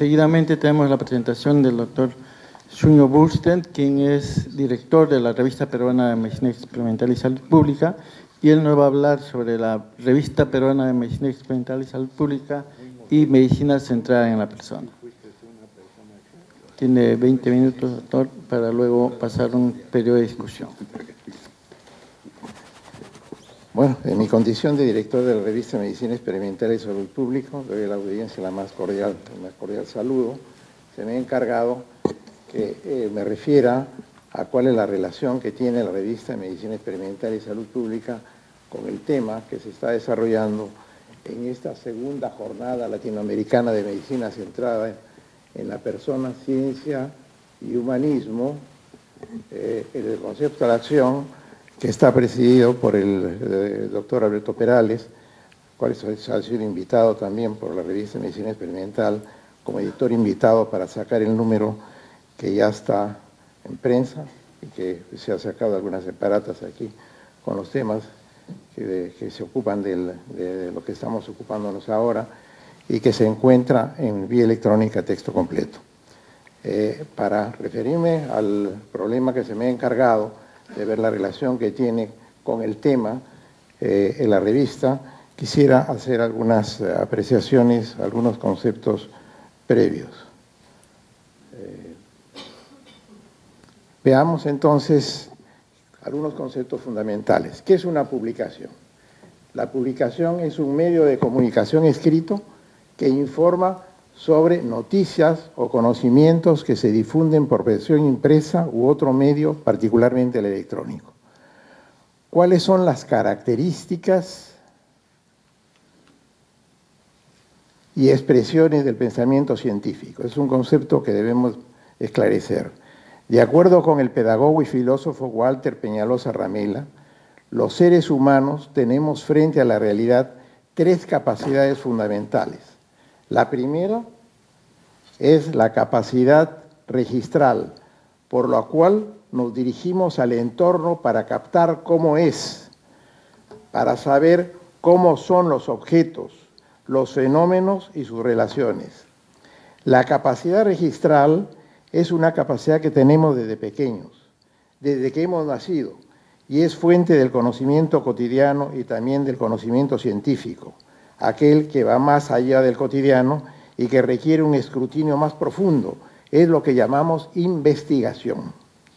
Seguidamente tenemos la presentación del doctor Junio Bursten, quien es director de la Revista Peruana de Medicina Experimental y Salud Pública, y él nos va a hablar sobre la Revista Peruana de Medicina Experimental y Salud Pública y Medicina Centrada en la Persona. Tiene 20 minutos, doctor, para luego pasar un periodo de discusión. Bueno, en mi condición de director de la Revista Medicina Experimental y Salud Pública, doy a la audiencia el más cordial saludo. Se me ha encargado que me refiera a cuál es la relación que tiene la Revista Medicina Experimental y Salud Pública con el tema que se está desarrollando en esta segunda jornada latinoamericana de medicina centrada en la persona, ciencia y humanismo, el concepto de la acción, que está presidido por el doctor Alberto Perales, cual ha sido invitado también por la Revista Medicina Experimental como editor invitado para sacar el número que ya está en prensa y que se ha sacado algunas separatas aquí con los temas que se ocupan de lo que estamos ocupándonos ahora y que se encuentra en vía electrónica texto completo. Para referirme al problema que se me ha encargado de ver la relación que tiene con el tema en la revista, quisiera hacer algunas apreciaciones, algunos conceptos previos. Veamos entonces algunos conceptos fundamentales. ¿Qué es una publicación? La publicación es un medio de comunicación escrito que informa sobre noticias o conocimientos que se difunden por versión impresa u otro medio, particularmente el electrónico. ¿Cuáles son las características y expresiones del pensamiento científico? Es un concepto que debemos esclarecer. De acuerdo con el pedagogo y filósofo Walter Peñalosa Ramela, los seres humanos tenemos frente a la realidad tres capacidades fundamentales. La primera es la capacidad registral, por la cual nos dirigimos al entorno para captar cómo es, para saber cómo son los objetos, los fenómenos y sus relaciones. La capacidad registral es una capacidad que tenemos desde pequeños, desde que hemos nacido, y es fuente del conocimiento cotidiano y también del conocimiento científico, aquel que va más allá del cotidiano y que requiere un escrutinio más profundo. Es lo que llamamos investigación.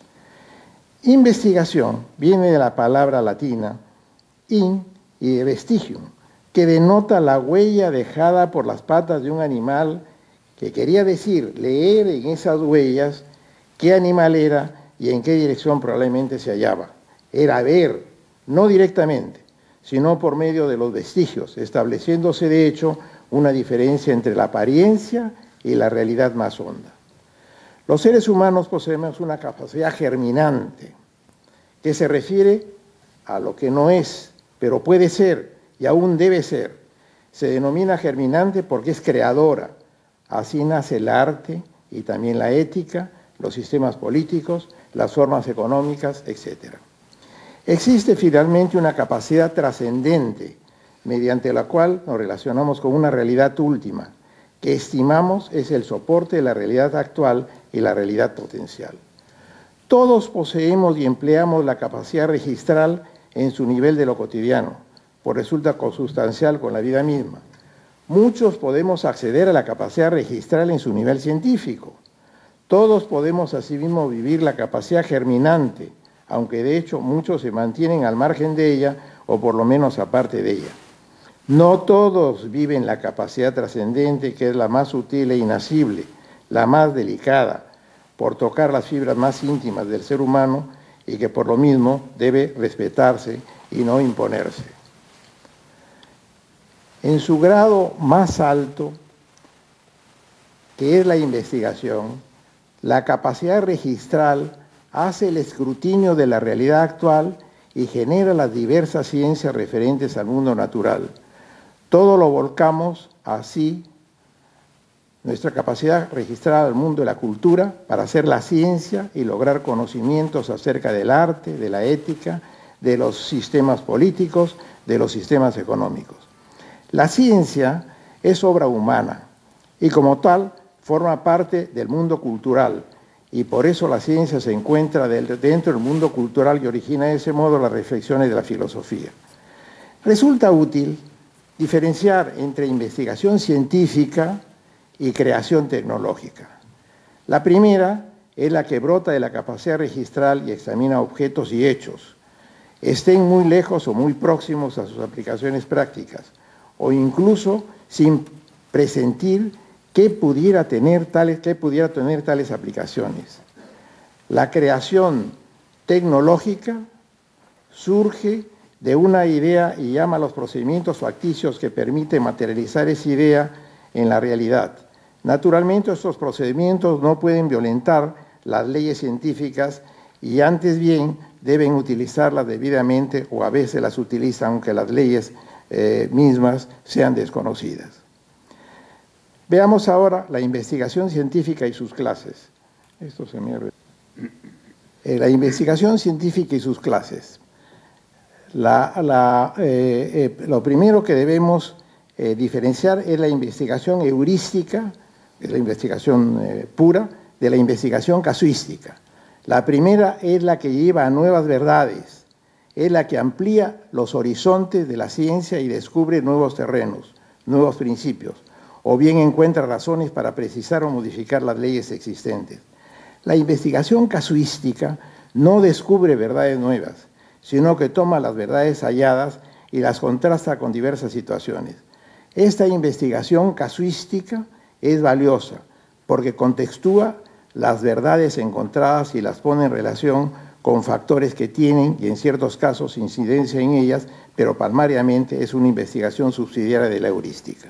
Investigación viene de la palabra latina in y de vestigium, que denota la huella dejada por las patas de un animal, que quería decir leer en esas huellas qué animal era y en qué dirección probablemente se hallaba. Era ver, no directamente, sino por medio de los vestigios, estableciéndose de hecho una diferencia entre la apariencia y la realidad más honda. Los seres humanos poseemos una capacidad germinante, que se refiere a lo que no es, pero puede ser y aún debe ser. Se denomina germinante porque es creadora. Así nace el arte y también la ética, los sistemas políticos, las formas económicas, etc. Existe finalmente una capacidad trascendente, mediante la cual nos relacionamos con una realidad última, que estimamos es el soporte de la realidad actual y la realidad potencial. Todos poseemos y empleamos la capacidad registral en su nivel de lo cotidiano, pues resulta consustancial con la vida misma. Muchos podemos acceder a la capacidad registral en su nivel científico. Todos podemos asimismo vivir la capacidad germinante, aunque de hecho muchos se mantienen al margen de ella o por lo menos aparte de ella. No todos viven la capacidad trascendente, que es la más sutil e inacible, la más delicada, por tocar las fibras más íntimas del ser humano y que por lo mismo debe respetarse y no imponerse. En su grado más alto, que es la investigación, la capacidad registral hace el escrutinio de la realidad actual y genera las diversas ciencias referentes al mundo natural. Todo lo volcamos así, nuestra capacidad registral al mundo de la cultura, para hacer la ciencia y lograr conocimientos acerca del arte, de la ética, de los sistemas políticos, de los sistemas económicos. La ciencia es obra humana y como tal forma parte del mundo cultural y por eso la ciencia se encuentra dentro del mundo cultural y origina de ese modo las reflexiones de la filosofía. Resulta útil diferenciar entre investigación científica y creación tecnológica. La primera es la que brota de la capacidad registral y examina objetos y hechos, estén muy lejos o muy próximos a sus aplicaciones prácticas, o incluso sin presentir que pudiera tener tales aplicaciones. La creación tecnológica surge de una idea y llama a los procedimientos facticios que permiten materializar esa idea en la realidad. Naturalmente, estos procedimientos no pueden violentar las leyes científicas y antes bien deben utilizarlas debidamente o a veces las utilizan aunque las leyes mismas sean desconocidas. Veamos ahora la investigación científica y sus clases. La investigación científica y sus clases. Lo primero que debemos diferenciar es la investigación heurística, que es la investigación pura, de la investigación casuística. La primera es la que lleva a nuevas verdades, es la que amplía los horizontes de la ciencia y descubre nuevos terrenos, nuevos principios, o bien encuentra razones para precisar o modificar las leyes existentes. La investigación casuística no descubre verdades nuevas, sino que toma las verdades halladas y las contrasta con diversas situaciones. Esta investigación casuística es valiosa porque contextúa las verdades encontradas y las pone en relación con factores que tienen, y en ciertos casos, incidencia en ellas, pero palmariamente es una investigación subsidiaria de la heurística.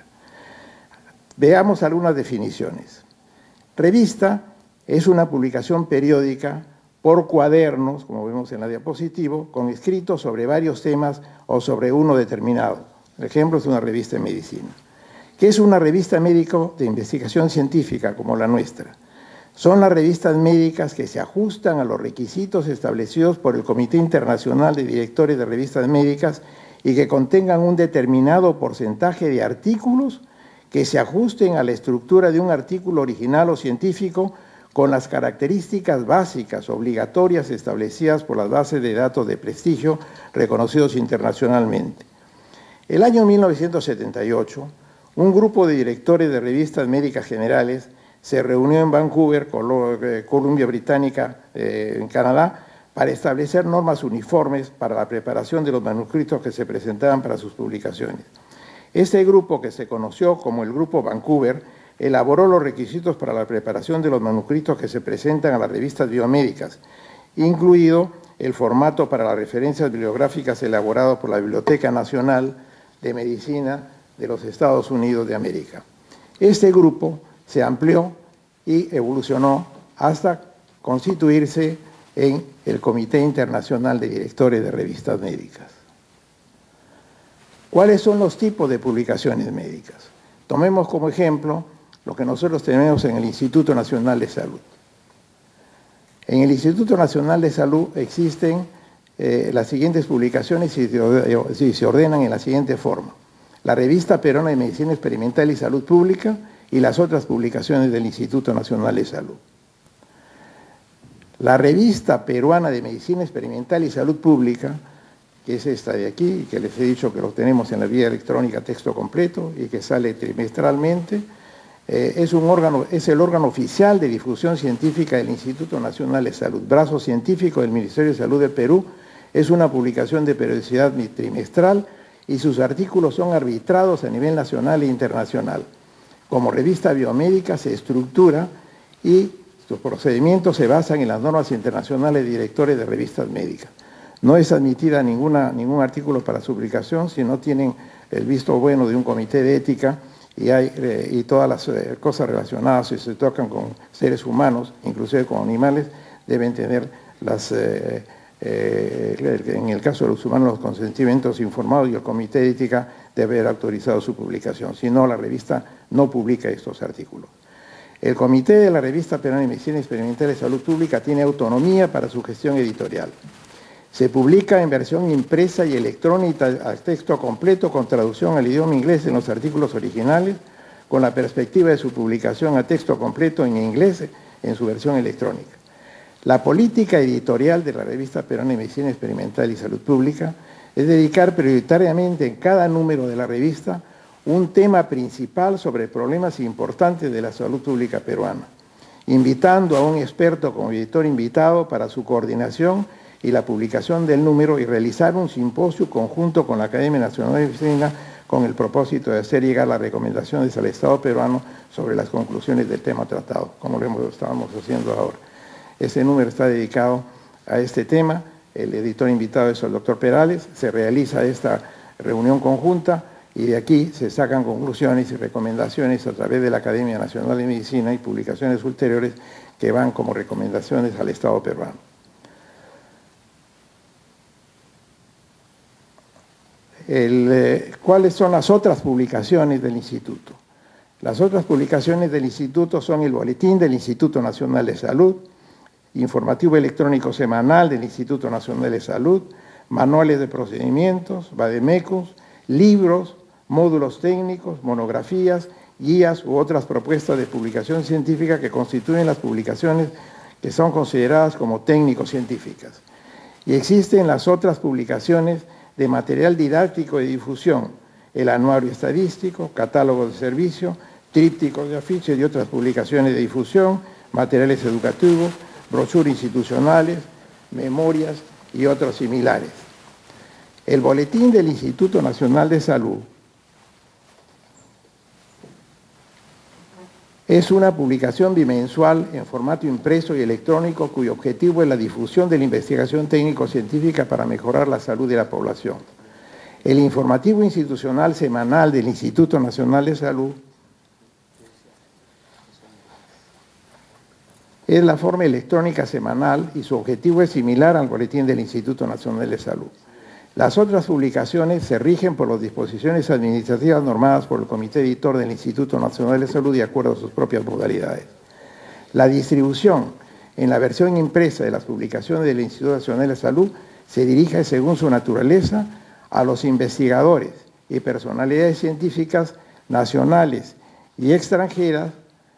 Veamos algunas definiciones. Revista es una publicación periódica por cuadernos, como vemos en la diapositiva, con escritos sobre varios temas o sobre uno determinado. Por ejemplo, es una revista de medicina. ¿Qué es una revista médica de investigación científica como la nuestra? Son las revistas médicas que se ajustan a los requisitos establecidos por el Comité Internacional de Directores de Revistas Médicas y que contengan un determinado porcentaje de artículos que se ajusten a la estructura de un artículo original o científico con las características básicas obligatorias establecidas por las bases de datos de prestigio reconocidos internacionalmente. El año 1978, un grupo de directores de revistas médicas generales se reunió en Vancouver, Columbia Británica, en Canadá, para establecer normas uniformes para la preparación de los manuscritos que se presentaban para sus publicaciones. Este grupo, que se conoció como el Grupo Vancouver, elaboró los requisitos para la preparación de los manuscritos que se presentan a las revistas biomédicas, incluido el formato para las referencias bibliográficas elaborado por la Biblioteca Nacional de Medicina de los Estados Unidos de América. Este grupo se amplió y evolucionó hasta constituirse en el Comité Internacional de Directores de Revistas Médicas. ¿Cuáles son los tipos de publicaciones médicas? Tomemos como ejemplo lo que nosotros tenemos en el Instituto Nacional de Salud. En el Instituto Nacional de Salud existen las siguientes publicaciones y se ordenan en la siguiente forma. La Revista Peruana de Medicina Experimental y Salud Pública y las otras publicaciones del Instituto Nacional de Salud. La Revista Peruana de Medicina Experimental y Salud Pública, que es esta de aquí, y que les he dicho que lo tenemos en la vía electrónica texto completo y que sale trimestralmente, es el órgano oficial de difusión científica del Instituto Nacional de Salud, brazo científico del Ministerio de Salud del Perú. Es una publicación de periodicidad trimestral y sus artículos son arbitrados a nivel nacional e internacional. Como revista biomédica se estructura y sus procedimientos se basan en las normas internacionales de directores de revistas médicas. No es admitida ningún artículo para su publicación si no tienen el visto bueno de un comité de ética y todas las cosas relacionadas, si se tocan con seres humanos, inclusive con animales, deben tener en el caso de los humanos, los consentimientos informados, y el comité de ética debe haber autorizado su publicación. Si no, la revista no publica estos artículos. El comité de la Revista Peruana de Medicina Experimental y Salud Pública tiene autonomía para su gestión editorial. Se publica en versión impresa y electrónica a texto completo con traducción al idioma inglés en los artículos originales, con la perspectiva de su publicación a texto completo en inglés en su versión electrónica. La política editorial de la Revista Peruana de Medicina Experimental y Salud Pública es dedicar prioritariamente en cada número de la revista un tema principal sobre problemas importantes de la salud pública peruana, invitando a un experto como editor invitado para su coordinación y la publicación del número y realizar un simposio conjunto con la Academia Nacional de Medicina con el propósito de hacer llegar las recomendaciones al Estado peruano sobre las conclusiones del tema tratado, como lo estábamos haciendo ahora. Ese número está dedicado a este tema, el editor invitado es el doctor Perales, se realiza esta reunión conjunta y de aquí se sacan conclusiones y recomendaciones a través de la Academia Nacional de Medicina y publicaciones ulteriores que van como recomendaciones al Estado peruano. ¿Cuáles son las otras publicaciones del Instituto? Las otras publicaciones del Instituto son el Boletín del Instituto Nacional de Salud, Informativo Electrónico Semanal del Instituto Nacional de Salud, Manuales de Procedimientos, Vademecums, libros, módulos técnicos, monografías, guías u otras propuestas de publicación científica que constituyen las publicaciones que son consideradas como técnico-científicas. Y existen las otras publicaciones de material didáctico de difusión, el anuario estadístico, catálogo de servicio, trípticos de afiches y otras publicaciones de difusión, materiales educativos, brochuras institucionales, memorias y otros similares. El Boletín del Instituto Nacional de Salud es una publicación bimensual en formato impreso y electrónico cuyo objetivo es la difusión de la investigación técnico-científica para mejorar la salud de la población. El informativo institucional semanal del Instituto Nacional de Salud es la forma electrónica semanal y su objetivo es similar al boletín del Instituto Nacional de Salud. Las otras publicaciones se rigen por las disposiciones administrativas normadas por el Comité Editor del Instituto Nacional de Salud de acuerdo a sus propias modalidades. La distribución en la versión impresa de las publicaciones del Instituto Nacional de Salud se dirige según su naturaleza a los investigadores y personalidades científicas nacionales y extranjeras,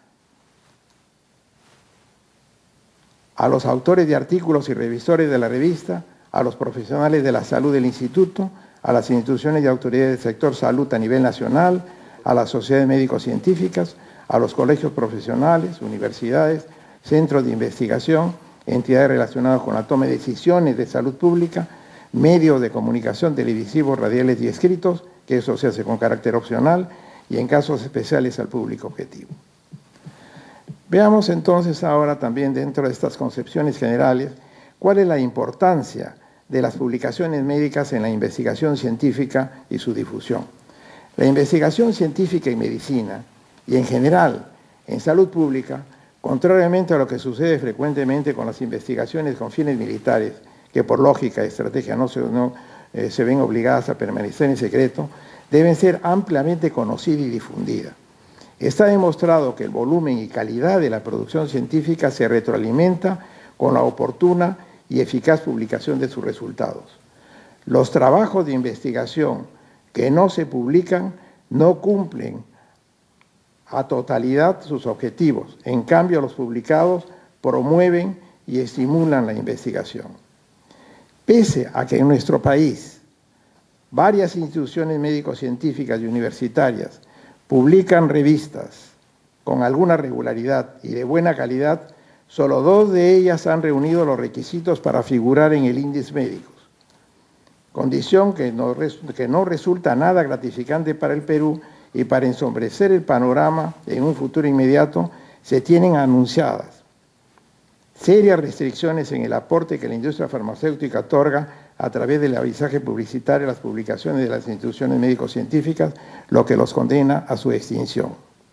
a los autores de artículos y revisores de la revista, a los profesionales de la salud del instituto, a las instituciones y autoridades del sector salud a nivel nacional, a las sociedades médico-científicas, a los colegios profesionales, universidades, centros de investigación, entidades relacionadas con la toma de decisiones de salud pública, medios de comunicación televisivos, radiales y escritos, que eso se hace con carácter opcional, y en casos especiales al público objetivo. Veamos entonces ahora también dentro de estas concepciones generales cuál es la importancia de las publicaciones médicas en la investigación científica y su difusión. La investigación científica en medicina y en general en salud pública, contrariamente a lo que sucede frecuentemente con las investigaciones con fines militares, que por lógica y estrategia no se ven obligadas a permanecer en secreto, deben ser ampliamente conocidas y difundidas. Está demostrado que el volumen y calidad de la producción científica se retroalimenta con la oportuna y eficaz publicación de sus resultados. Los trabajos de investigación que no se publican no cumplen a totalidad sus objetivos. En cambio, los publicados promueven y estimulan la investigación. Pese a que en nuestro país varias instituciones médico-científicas y universitarias publican revistas con alguna regularidad y de buena calidad, solo 2 de ellas han reunido los requisitos para figurar en el índice médicos, condición que no resulta nada gratificante para el Perú, y para ensombrecer el panorama en un futuro inmediato se tienen anunciadas serias restricciones en el aporte que la industria farmacéutica otorga a través del avisaje publicitario a las publicaciones de las instituciones médico-científicas, lo que los condena a su extinción.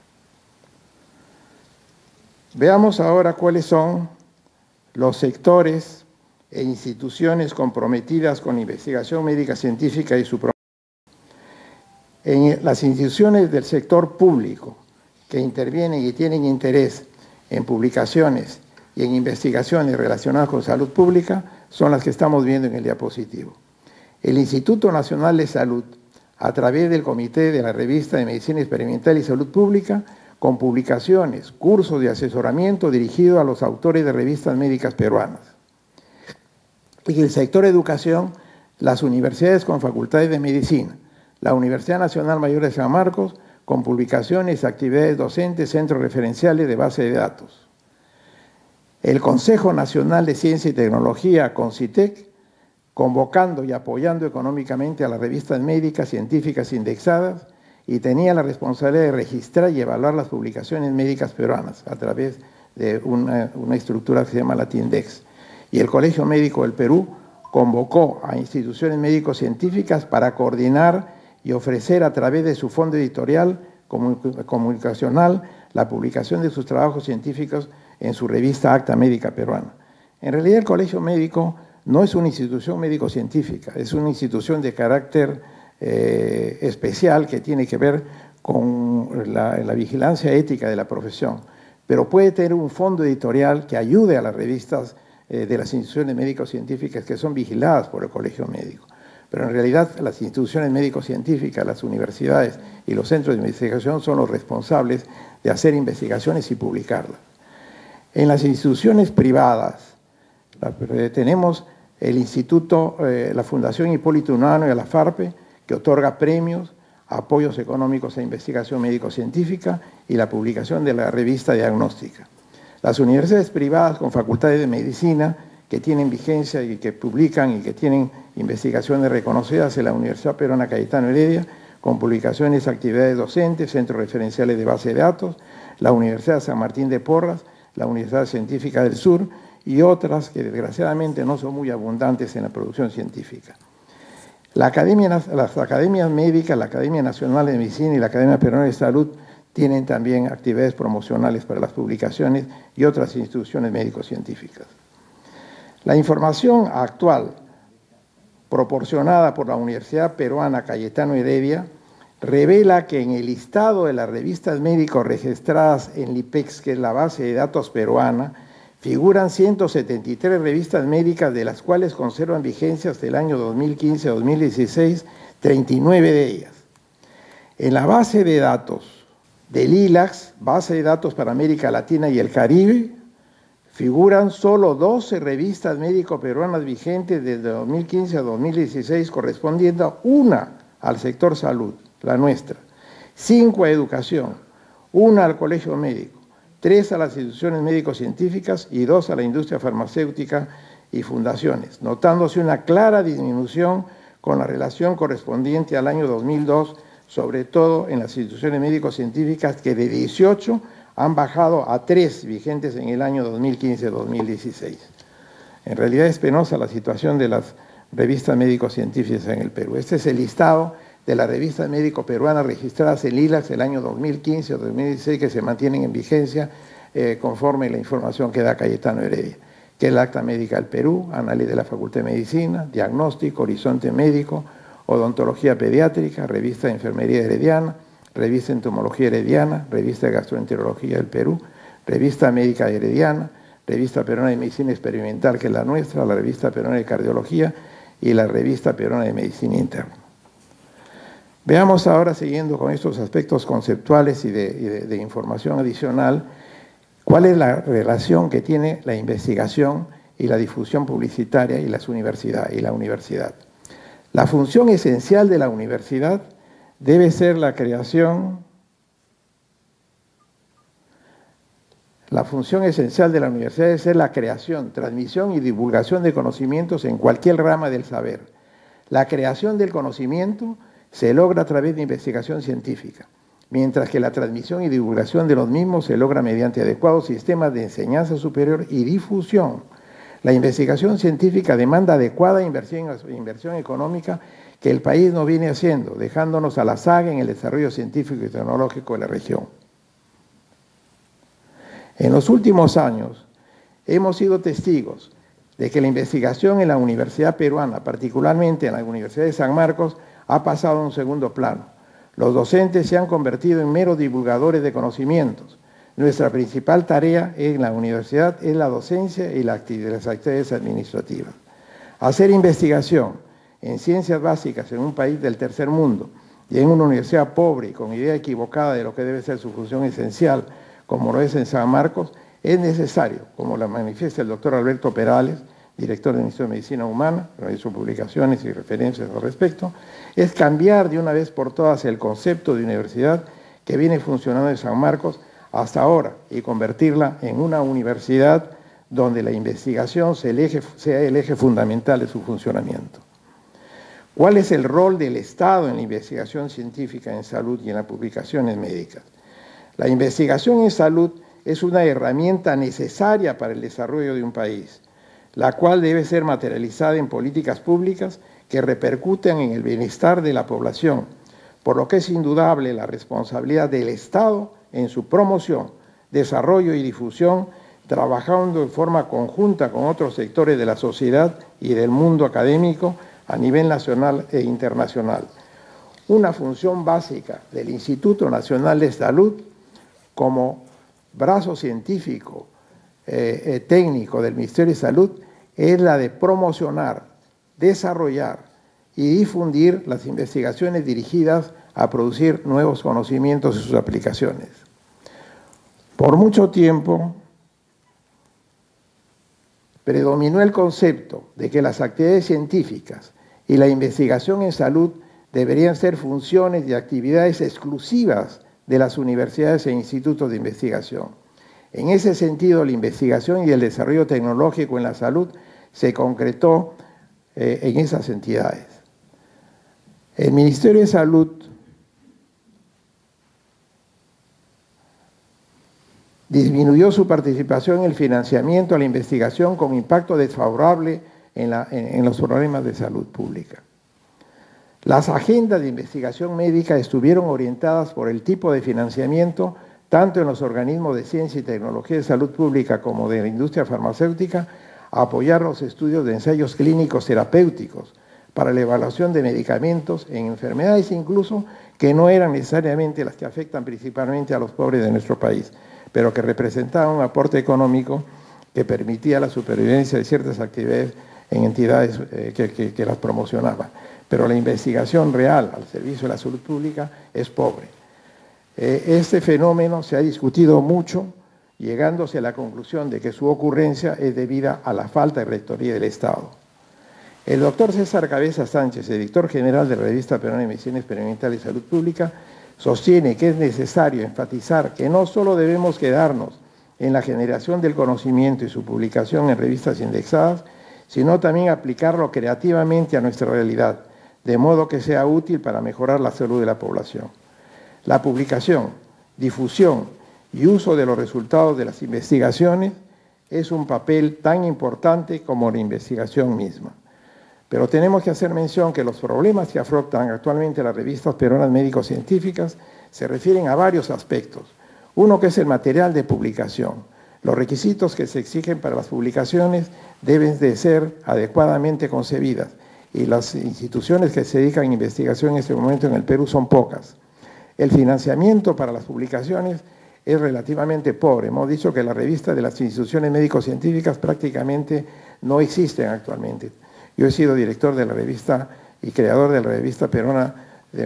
Veamos ahora cuáles son los sectores e instituciones comprometidas con la investigación médica científica y su promoción. En las instituciones del sector público que intervienen y tienen interés en publicaciones y en investigaciones relacionadas con salud pública son las que estamos viendo en el diapositivo. El Instituto Nacional de Salud a través del Comité de la Revista de Medicina Experimental y Salud Pública, con publicaciones, cursos de asesoramiento dirigidos a los autores de revistas médicas peruanas. Y el sector educación, las universidades con facultades de medicina, la Universidad Nacional Mayor de San Marcos, con publicaciones, actividades docentes, centros referenciales de base de datos. El Consejo Nacional de Ciencia y Tecnología, CONCITEC, convocando y apoyando económicamente a las revistas médicas científicas indexadas, y tenía la responsabilidad de registrar y evaluar las publicaciones médicas peruanas a través de una estructura que se llama Latindex. Y el Colegio Médico del Perú convocó a instituciones médico-científicas para coordinar y ofrecer a través de su fondo editorial comunicacional la publicación de sus trabajos científicos en su revista Acta Médica Peruana. En realidad el Colegio Médico no es una institución médico-científica, es una institución de carácter especial que tiene que ver con la vigilancia ética de la profesión, pero puede tener un fondo editorial que ayude a las revistas de las instituciones médico-científicas que son vigiladas por el Colegio Médico. Pero en realidad las instituciones médico-científicas, las universidades y los centros de investigación son los responsables de hacer investigaciones y publicarlas. En las instituciones privadas tenemos el Instituto, la Fundación Hipólito Unanue y la FARPE, que otorga premios, apoyos económicos a investigación médico-científica y la publicación de la revista diagnóstica. Las universidades privadas con facultades de medicina que tienen vigencia y que publican y que tienen investigaciones reconocidas en la Universidad Peruana Cayetano Heredia, con publicaciones, actividades docentes, centros referenciales de base de datos, la Universidad San Martín de Porras, la Universidad Científica del Sur y otras que desgraciadamente no son muy abundantes en la producción científica. Las academias médicas, la Academia Nacional de Medicina y la Academia Peruana de Salud tienen también actividades promocionales para las publicaciones y otras instituciones médico-científicas. La información actual proporcionada por la Universidad Peruana Cayetano Heredia revela que en el listado de las revistas médicos registradas en LIPEX, que es la base de datos peruana, figuran 173 revistas médicas, de las cuales conservan vigencia hasta el año 2015-2016, 39 de ellas. En la base de datos del ILACS, base de datos para América Latina y el Caribe, figuran solo 12 revistas médico-peruanas vigentes desde 2015 a 2016, correspondiendo una al sector salud, la nuestra, 5 a educación, 1 al colegio médico, 3 a las instituciones médico-científicas y 2 a la industria farmacéutica y fundaciones, notándose una clara disminución con la relación correspondiente al año 2002, sobre todo en las instituciones médico-científicas, que de 18 han bajado a 3 vigentes en el año 2015-2016. En realidad es penosa la situación de las revistas médico-científicas en el Perú. Este es el listado de las revistas médico-peruanas registradas en ILACS el año 2015 o 2016 que se mantienen en vigencia conforme la información que da Cayetano Heredia, que es el Acta Médica del Perú, Análisis de la Facultad de Medicina, Diagnóstico, Horizonte Médico, Odontología Pediátrica, Revista de Enfermería Herediana, Revista de Entomología Herediana, Revista de Gastroenterología del Perú, Revista Médica Herediana, Revista Peruana de Medicina Experimental, que es la nuestra, la Revista Peruana de Cardiología y la Revista Peruana de Medicina Interna. Veamos ahora, siguiendo con estos aspectos conceptuales y de información adicional, cuál es la relación que tiene la investigación y la difusión publicitaria y la universidad. La función esencial de la universidad debe ser la creación. La función esencial de la universidad debe ser la creación, transmisión y divulgación de conocimientos en cualquier rama del saber. La creación del conocimiento se logra a través de investigación científica, mientras que la transmisión y divulgación de los mismos se logra mediante adecuados sistemas de enseñanza superior y difusión. La investigación científica demanda adecuada inversión económica que el país no viene haciendo, dejándonos a la saga en el desarrollo científico y tecnológico de la región. En los últimos años hemos sido testigos de que la investigación en la universidad peruana, particularmente en la Universidad de San Marcos, ha pasado a un segundo plano. Los docentes se han convertido en meros divulgadores de conocimientos. Nuestra principal tarea en la universidad es la docencia y las actividades administrativas. Hacer investigación en ciencias básicas en un país del tercer mundo y en una universidad pobre y con idea equivocada de lo que debe ser su función esencial, como lo es en San Marcos, es necesario, como lo manifiesta el doctor Alberto Perales, director del Instituto de Medicina Humana, hizo publicaciones y referencias al respecto, es cambiar de una vez por todas el concepto de universidad que viene funcionando en San Marcos hasta ahora y convertirla en una universidad donde la investigación sea el eje fundamental de su funcionamiento. ¿Cuál es el rol del Estado en la investigación científica en salud y en las publicaciones médicas? La investigación en salud es una herramienta necesaria para el desarrollo de un país, la cual debe ser materializada en políticas públicas que repercuten en el bienestar de la población, por lo que es indudable la responsabilidad del Estado en su promoción, desarrollo y difusión, trabajando en forma conjunta con otros sectores de la sociedad y del mundo académico a nivel nacional e internacional. Una función básica del Instituto Nacional de Salud como brazo científico técnico del Ministerio de Salud es la de promocionar, desarrollar y difundir las investigaciones dirigidas a producir nuevos conocimientos y sus aplicaciones. Por mucho tiempo predominó el concepto de que las actividades científicas y la investigación en salud deberían ser funciones y actividades exclusivas de las universidades e institutos de investigación. En ese sentido, la investigación y el desarrollo tecnológico en la salud se concretó en esas entidades. El Ministerio de Salud disminuyó su participación en el financiamiento a la investigación con impacto desfavorable en los problemas de salud pública. Las agendas de investigación médica estuvieron orientadas por el tipo de financiamiento tanto en los organismos de ciencia y tecnología de salud pública como de la industria farmacéutica, a apoyar los estudios de ensayos clínicos terapéuticos para la evaluación de medicamentos en enfermedades incluso que no eran necesariamente las que afectan principalmente a los pobres de nuestro país, pero que representaban un aporte económico que permitía la supervivencia de ciertas actividades en entidades que las promocionaban. Pero la investigación real al servicio de la salud pública es pobre. Este fenómeno se ha discutido mucho, llegándose a la conclusión de que su ocurrencia es debida a la falta de rectoría del Estado. El doctor César Cabeza Sánchez, editor general de la Revista Peruana de Medicina Experimental y Salud Pública, sostiene que es necesario enfatizar que no solo debemos quedarnos en la generación del conocimiento y su publicación en revistas indexadas, sino también aplicarlo creativamente a nuestra realidad, de modo que sea útil para mejorar la salud de la población. La publicación, difusión y uso de los resultados de las investigaciones es un papel tan importante como la investigación misma. Pero tenemos que hacer mención que los problemas que afrontan actualmente las revistas peruanas médico-científicas se refieren a varios aspectos. Uno que es el material de publicación. Los requisitos que se exigen para las publicaciones deben de ser adecuadamente concebidas y las instituciones que se dedican a investigación en este momento en el Perú son pocas. El financiamiento para las publicaciones es relativamente pobre. Hemos dicho que las revistas de las instituciones médico-científicas prácticamente no existen actualmente. Yo he sido director de la revista y creador de la revista peruana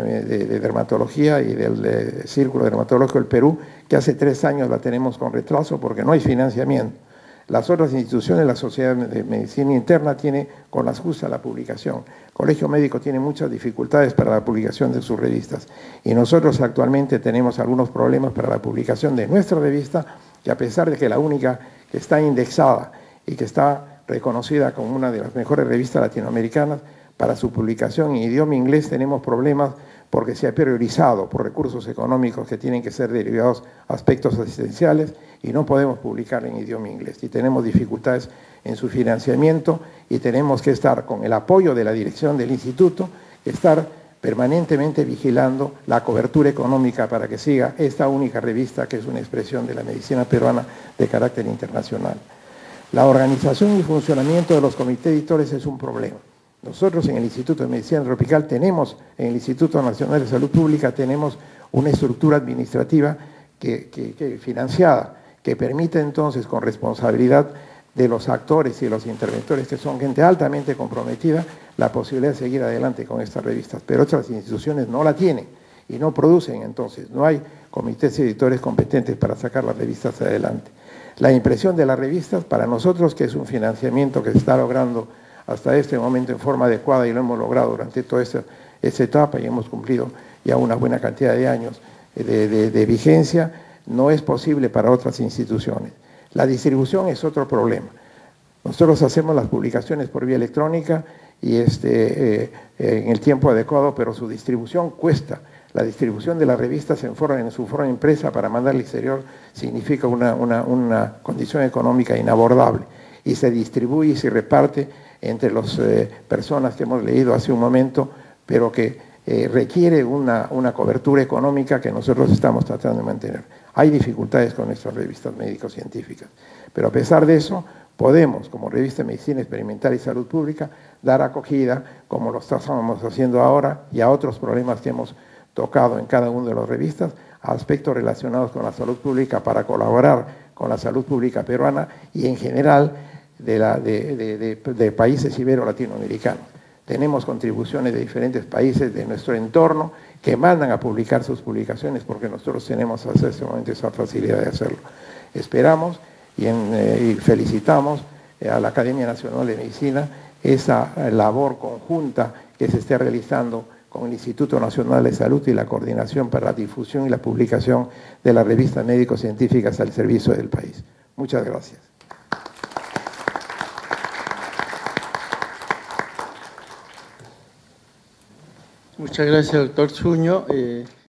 de dermatología y del Círculo Dermatológico del Perú, que hace 3 años la tenemos con retraso porque no hay financiamiento. Las otras instituciones, la Sociedad de Medicina Interna tiene con las justas la publicación. El Colegio Médico tiene muchas dificultades para la publicación de sus revistas. Y nosotros actualmente tenemos algunos problemas para la publicación de nuestra revista, que a pesar de que la única que está indexada y que está reconocida como una de las mejores revistas latinoamericanas, para su publicación en idioma inglés tenemos problemas porque se ha priorizado por recursos económicos que tienen que ser derivados a aspectos asistenciales y no podemos publicar en idioma inglés. Y tenemos dificultades en su financiamiento y tenemos que estar con el apoyo de la dirección del instituto, estar permanentemente vigilando la cobertura económica para que siga esta única revista que es una expresión de la medicina peruana de carácter internacional. La organización y funcionamiento de los comités editores es un problema. Nosotros en el Instituto de Medicina Tropical tenemos, en el Instituto Nacional de Salud Pública tenemos una estructura administrativa financiada que permite entonces con responsabilidad de los actores y los interventores, que son gente altamente comprometida, la posibilidad de seguir adelante con estas revistas. Pero otras instituciones no la tienen y no producen, entonces no hay comités editores competentes para sacar las revistas adelante. La impresión de las revistas, para nosotros, que es un financiamiento que se está logrando hasta este momento en forma adecuada y lo hemos logrado durante toda esta etapa y hemos cumplido ya una buena cantidad de años de vigencia, no es posible para otras instituciones. La distribución es otro problema. Nosotros hacemos las publicaciones por vía electrónica y en el tiempo adecuado, pero su distribución cuesta. La distribución de las revistas en su forma impresa para mandar al exterior significa una condición económica inabordable y se distribuye y se reparte entre las personas que hemos leído hace un momento, pero que requiere una cobertura económica que nosotros estamos tratando de mantener. Hay dificultades con nuestras revistas médico-científicas, pero a pesar de eso, podemos, como Revista de Medicina Experimental y Salud Pública, dar acogida, como lo estamos haciendo ahora, y a otros problemas que hemos tocado en cada una de las revistas, a aspectos relacionados con la salud pública para colaborar con la salud pública peruana y en general de países ibero-latinoamericanos. Tenemos contribuciones de diferentes países de nuestro entorno que mandan a publicar sus publicaciones porque nosotros tenemos hasta este momento esa facilidad de hacerlo. Esperamos y felicitamos a la Academia Nacional de Medicina esa labor conjunta que se esté realizando con el Instituto Nacional de Salud y la coordinación para la difusión y la publicación de las revistas médico-científicas al servicio del país. Muchas gracias. Muchas gracias, doctor Zunño.